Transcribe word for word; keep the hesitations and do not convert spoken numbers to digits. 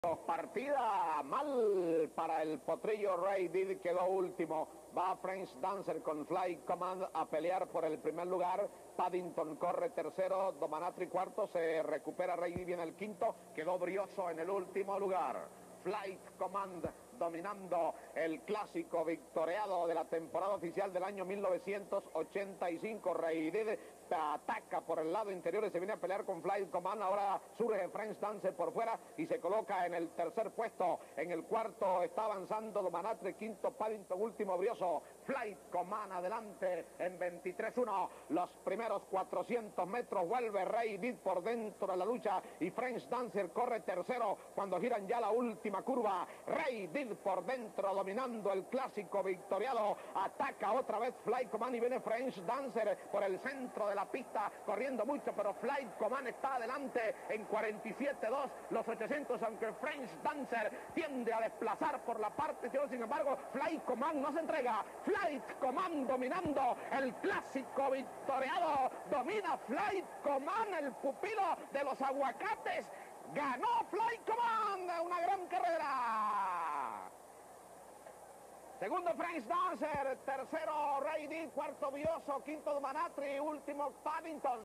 Partida mal para el potrillo. Ray Did quedó último. Va French Dancer con Fly Command a pelear por el primer lugar. Paddington corre tercero, Dominatri cuarto, se recupera Ray Did, viene el quinto, quedó Brioso en el último lugar. Flight Command dominando el clásico victoriado de la temporada oficial del año mil novecientos ochenta y cinco. Ray Did ataca por el lado interior y se viene a pelear con Flight Command. Ahora surge French Dancer por fuera y se coloca en el tercer puesto. En el cuarto está avanzando Dominatri, quinto Paddington, último Brioso. Flight Command adelante en veintitrés uno. Los primeros cuatrocientos metros vuelve Ray Did por dentro de la lucha y French Dancer corre tercero cuando giran ya la última curva. Ray Did por dentro dominando el clásico victoriado. Ataca otra vez Flight Command y viene French Dancer por el centro de la pista corriendo mucho, pero Flight Command está adelante en cuarenta y siete dos los ochocientos, aunque French Dancer tiende a desplazar por la parte exterior. Sin embargo, Flight Command no se entrega. Flight Command dominando el clásico victoriado. Domina Flight Command, el pupilo de los aguacates. Ganó Flight Command, una gran carrera. Segundo French Dancer, tercero Ray Did, cuarto Brioso, quinto Dominatri, último Paddington.